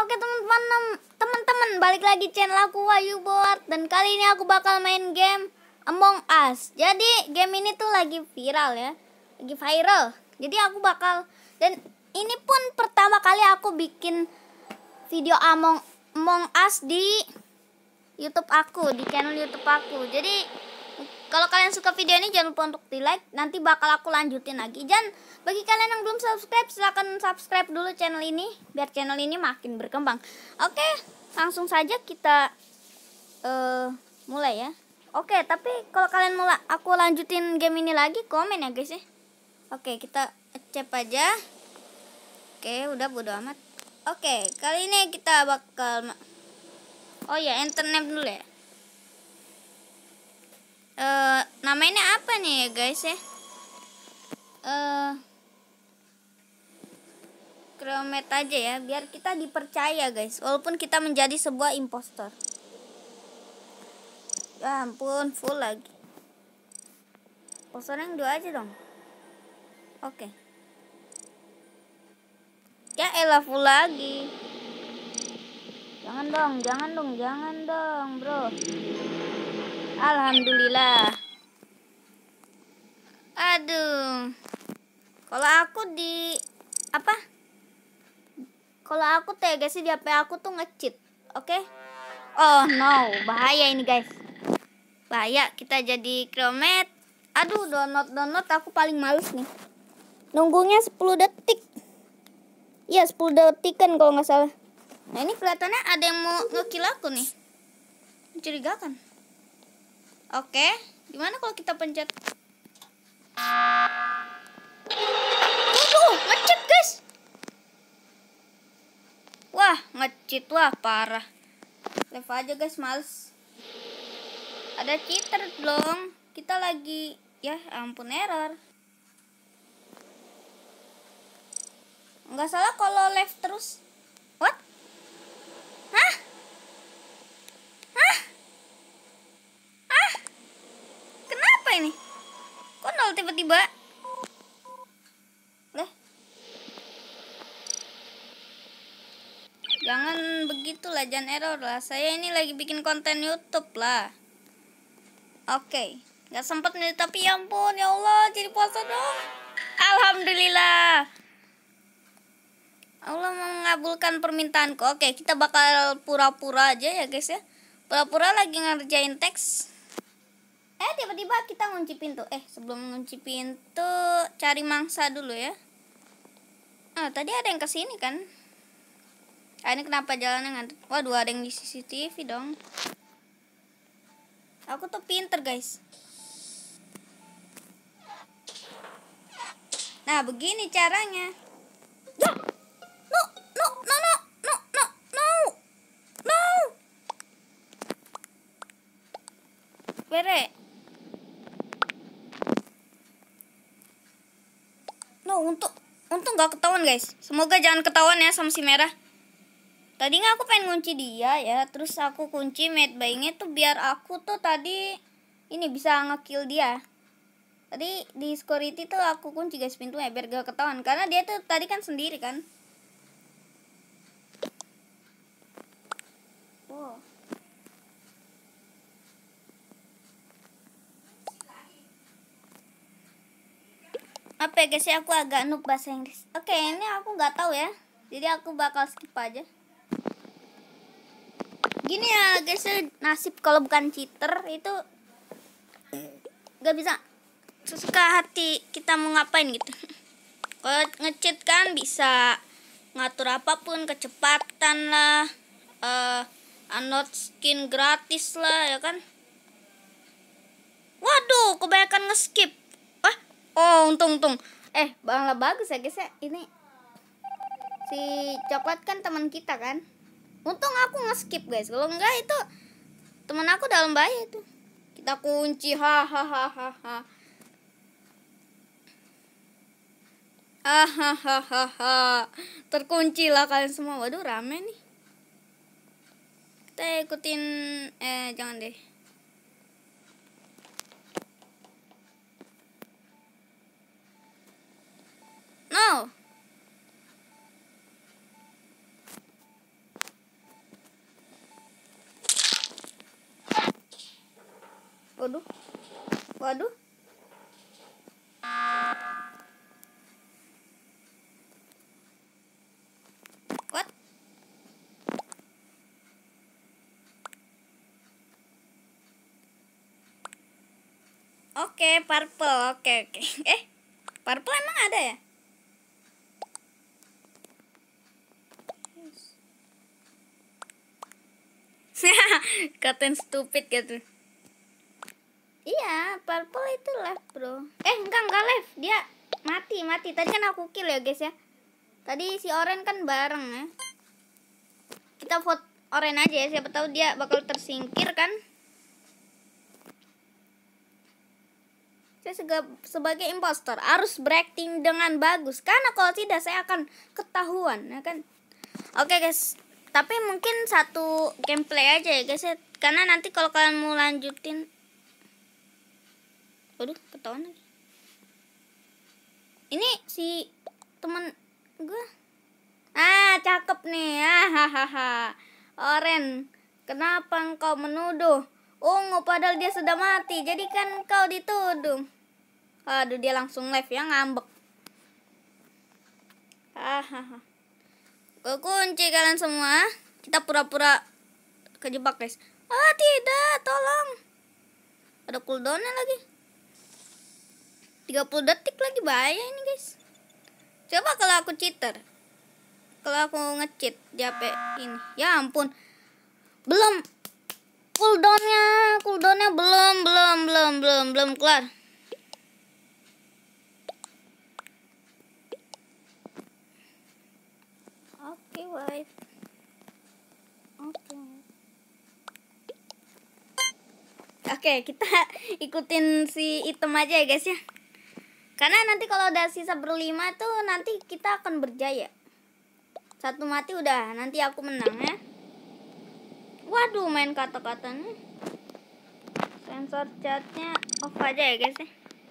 Oke teman-teman, balik lagi channel aku Wahyu Board, dan kali ini aku bakal main game Among Us. Jadi game ini tuh lagi viral ya, lagi viral. Jadi aku bakal, dan ini pun pertama kali aku bikin video Among Us di YouTube aku, di channel YouTube aku. Jadi kalau kalian suka video ini jangan lupa untuk di like, nanti bakal aku lanjutin lagi. Dan bagi kalian yang belum subscribe, silahkan subscribe dulu channel ini biar channel ini makin berkembang. Oke, langsung saja kita mulai ya. Oke, tapi kalau kalian mau aku lanjutin game ini lagi, komen ya guys ya. Oke, kita accept aja. Oke, udah bodo amat. Oke, kali ini kita bakal enter name dulu ya. Namanya apa nih ya guys ya? Kromet aja ya, biar kita dipercaya guys, walaupun kita menjadi sebuah impostor. Ya ampun, full lagi. Impostor yang 2 aja dong. Oke. Ya elah, full lagi. Jangan dong bro. Alhamdulillah. Aduh. Kalau aku Kalau aku guys, di HP aku tuh nge-cheat. Oke? Oh no, bahaya ini guys. Bahaya, kita jadi kromet. Aduh, download aku paling males nih. Nunggunya 10 detik. Iya, 10 detik kan kalau nggak salah. Nah, ini kelihatannya ada yang mau nge-kill aku nih. Mencurigakan. Oke, gimana kalau kita pencet? Nge-cheat guys. Wah, nge-cheat, wah parah. Leave aja guys, males. Ada cheater belum? Kita lagi, ya ampun, error. Nggak salah kalau left terus. What? Hah? Kenapa ini? Kok nol tiba-tiba? Jangan begitulah, jangan error lah. Saya ini lagi bikin konten YouTube lah. Oke, nggak sempat nih, tapi ya ampun, ya Allah, jadi puasa dong. Alhamdulillah, Allah mengabulkan permintaanku. Oke, kita bakal pura-pura aja ya guys ya. Pura-pura lagi ngerjain teks. Tiba-tiba kita ngunci pintu. Sebelum ngunci pintu, cari mangsa dulu ya. Tadi ada yang kesini kan? Ini kenapa jalannya ngantuk? Waduh, ada yang di CCTV dong. Aku tuh pinter guys. Nah, begini caranya. No. Bere. No, untung gak ketahuan guys. Semoga jangan ketahuan ya sama si merah. Tadinya aku pengen kunci dia ya, terus aku kunci made by-nya tuh biar aku tuh tadi ini bisa nge-kill dia. Tadi di security tuh aku kunci guys pintunya biar gak ketahuan, karena dia tuh tadi kan sendiri kan. Wow. Apa ya guys ya, aku agak noob bahasa Inggris. Oke, ini aku nggak tahu ya, jadi aku bakal skip aja. Gini ya guys, nasib kalau bukan cheater itu gak bisa sesuka hati kita mau ngapain gitu. Kalau nge-cheat kan bisa ngatur apapun, kecepatan lah, unlock skin gratis lah ya kan. Waduh, kebanyakan nge-skip. Untung. Malah bagus ya guys ya. Ini si coklat kan teman kita kan. Untung aku nge-skip guys. Kalau enggak itu teman aku dalam bahaya itu. Kita kunci, hahaha. Terkunci lah kalian semua. Waduh, rame nih. Kita ikutin, jangan deh. No. Waduh. Waduh. What? Oke, purple. Oke. Purple emang ada ya? Katen stupid gitu. Iya, purple itu left, bro. Enggak left. Dia mati. Tadi kan aku kill ya, guys ya. Tadi si Oren kan bareng ya. Kita vote Oren aja ya, siapa tahu dia bakal tersingkir kan. Saya sebagai impostor harus berakting dengan bagus, karena kalau tidak saya akan ketahuan, ya kan. Oke guys, tapi mungkin satu gameplay aja ya guys ya, karena nanti kalau kalian mau lanjutin, waduh ketahuan lagi. Ini si teman gue, cakep nih, hahaha. Oren, kenapa engkau menuduh Ungu padahal dia sudah mati, jadi kan kau dituduh. Aduh, dia langsung live ya, ngambek. Hahaha. Gue kunci kalian semua. Kita pura-pura kejebak guys. Tidak, tolong. Ada cooldownnya lagi. 30 detik lagi, bahaya ini guys. Coba kalau aku cheater, kalau aku nge-cheat di HP ini, ya ampun, belum cooldownnya belum kelar. Oke, wait. Oke, kita ikutin si item aja ya guys ya. Karena nanti kalau udah sisa berlima tuh nanti kita akan berjaya. Satu mati udah, nanti aku menang ya. Waduh, main kata-katanya. Sensor chatnya off aja ya guys ya.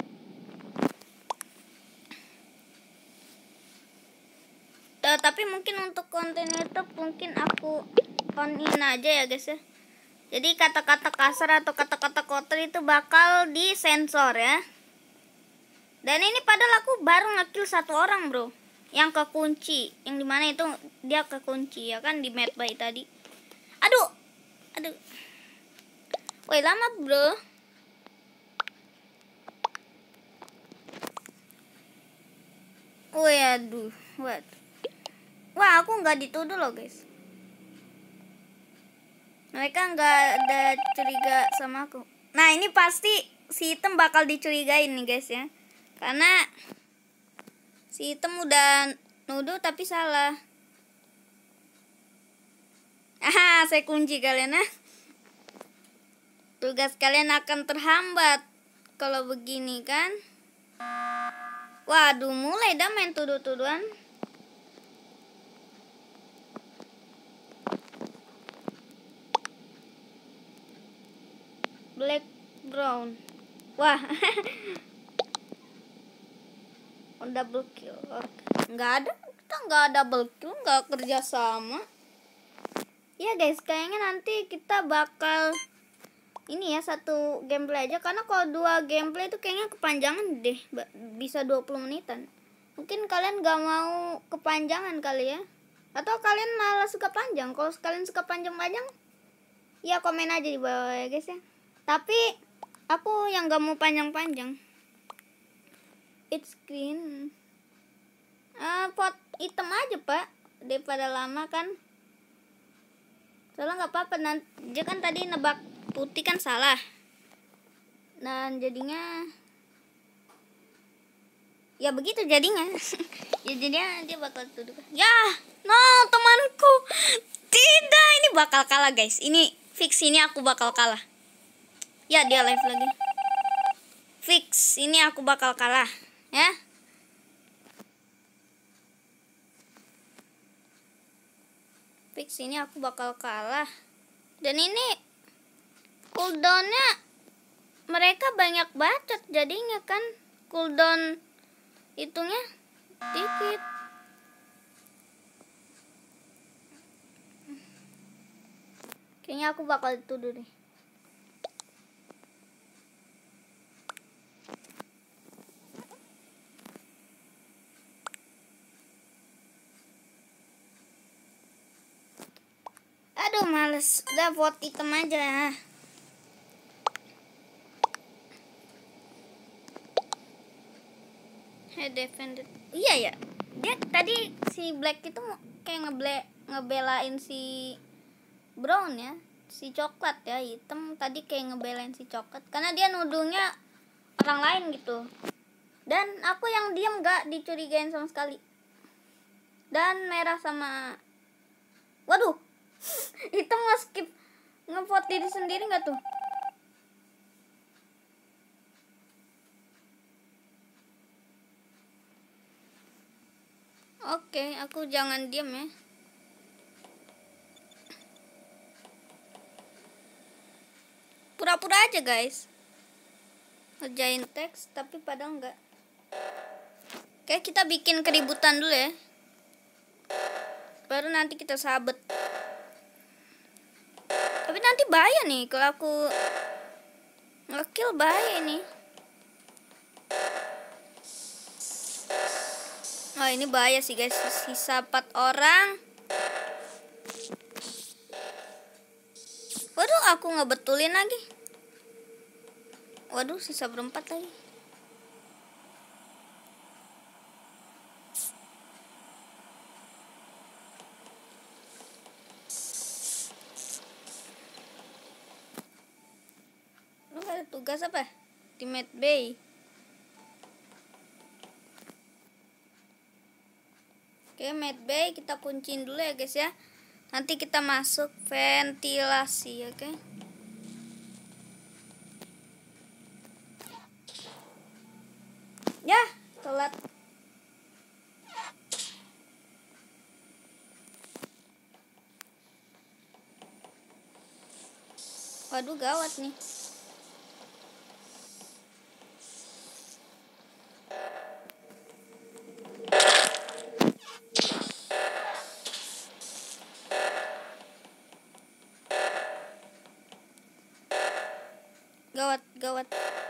Tapi mungkin untuk konten YouTube mungkin aku on-in aja ya guys ya. Jadi kata-kata kasar atau kata-kata kotor itu bakal disensor ya. Dan ini padahal aku baru ngekill satu orang bro, yang kekunci, yang dimana itu dia kekunci ya kan, di medbay tadi. Aduh. Woi, lama bro. Woi, aduh. Wah, aku nggak dituduh loh guys. Mereka nggak ada curiga sama aku. Nah, ini pasti si item bakal dicurigain nih guys ya. Karena si item udah nuduh tapi salah. Saya kunci kalian ya. Tugas kalian akan terhambat kalau begini kan. Waduh, mulai dah main tuduh-tuduhan. Black brown. Wah. Double kill. Nggak ada, kita nggak double kill, nggak kerja sama. Ya guys, kayaknya nanti kita bakal ini ya, satu gameplay aja, karena kalau dua gameplay itu kayaknya kepanjangan deh, bisa 20 menitan. Mungkin kalian nggak mau kepanjangan kali ya, atau kalian malah suka panjang. Kalau kalian suka panjang-panjang, ya komen aja di bawah ya guys ya. Tapi aku yang nggak mau panjang-panjang. It's green. Pot hitam aja pak, daripada lama kan. Soalnya nggak apa-apa, nanti kan tadi nebak putih kan salah. Dan jadinya ya begitu jadinya. Ya jadinya dia bakal tuduh. Ya, no temanku. Tidak, ini bakal kalah guys. Ini fix, ini aku bakal kalah. Ya, dia live lagi. Fix, ini aku bakal kalah. Ya. Fix, ini aku bakal kalah. Dan ini cooldownnya mereka banyak bacot jadinya kan, cooldown hitungnya dikit. Kayaknya aku bakal dituduh deh. males. Udah vote item aja. Head defended. Iya ya. Dia tadi si Black itu kayak ngebelain si Brown ya. Si coklat ya, hitam tadi kayak ngebelain si coklat karena dia nuduhnya orang lain gitu. Dan aku yang diam gak dicurigain sama sekali. Dan merah sama, waduh, hitam nge-skip ngevote diri sendiri gak tuh? Oke, aku jangan diam ya. Pura-pura aja guys, ngerjain teks tapi padahal enggak. Oke, kita bikin keributan dulu ya, baru nanti kita sabet. Tapi nanti bahaya nih kalau aku nge-kill, bahaya nih. Oh ini bahaya sih guys, sisa 4 orang. Waduh, aku ngebetulin lagi. Waduh, sisa berempat lagi. Lu ada tugas apa di Med Bay? Oke, Med Bay kita kunciin dulu ya guys ya. Nanti kita masuk ventilasi, oke? Ya, telat. Waduh, gawat nih. Gawat.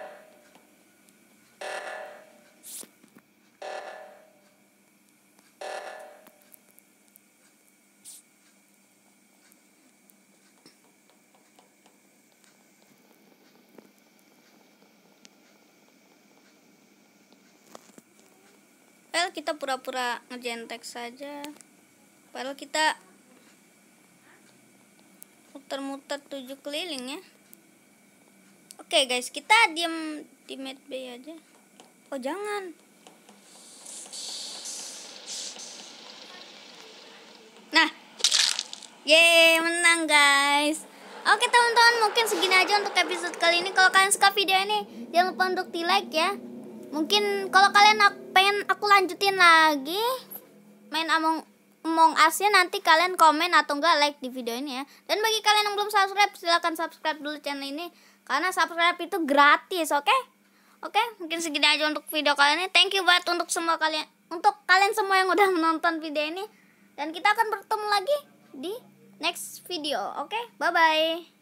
Padahal kita pura-pura ngerjain teks saja. Padahal kita muter-muter 7 keliling ya. Oke guys, kita diam di Med Bay aja. Oh jangan. Nah, yeay, menang guys. Oke teman-teman, mungkin segini aja untuk episode kali ini. Kalau kalian suka video ini, jangan lupa untuk di like ya. Mungkin kalau kalian pengen aku lanjutin lagi main Among Us-nya, nanti kalian komen atau enggak like di video ini ya. Dan bagi kalian yang belum subscribe, silahkan subscribe dulu channel ini, karena subscribe itu gratis, oke? Oke, mungkin segini aja untuk video kali ini. Thank you banget untuk kalian semua yang udah menonton video ini. Dan kita akan bertemu lagi di next video, oke? Bye-bye.